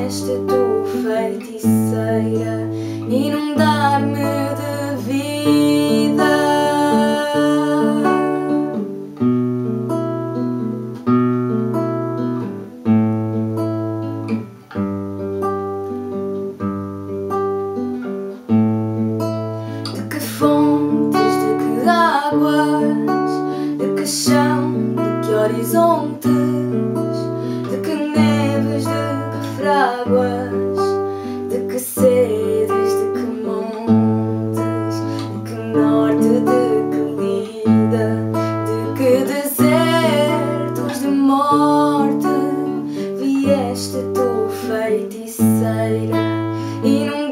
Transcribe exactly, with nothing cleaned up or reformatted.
vieste tu, feiticeira, inundar-me de vida. De que fontes, de que águas, de que chão, de que horizontes, de que neves, de que fráguas, de que seres, de que montes, de que norte, de que lida, de que desertos de morte vieste tu, feiticeira, e num